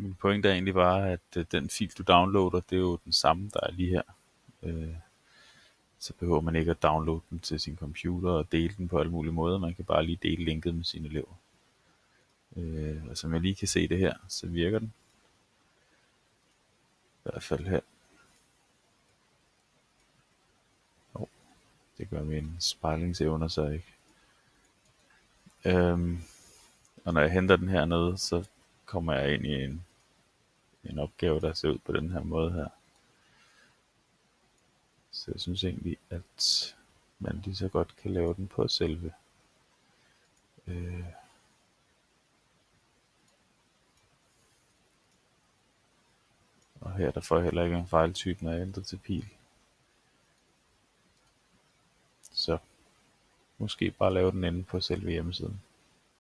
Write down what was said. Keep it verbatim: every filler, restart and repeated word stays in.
Min pointe er egentlig bare, at øh, den fil, du downloader, det er jo den samme, der er lige her. Øh, så behøver man ikke at downloade den til sin computer og dele den på alle mulige måder. Man kan bare lige dele linket med sine elever. Øh, og som jeg lige kan se det her, så virker den. I hvert fald her. Oh, det gør min spejlingsevner så ikke. Øhm, og når jeg henter den hernede, så kommer jeg ind i en, en opgave, der ser ud på den her måde her. Så jeg synes egentlig, at man lige så godt kan lave den på selve. Øh, og her der får jeg heller ikke en fejltype, når jeg ændrer til pil. Så måske bare lave den inde på selve hjemmesiden.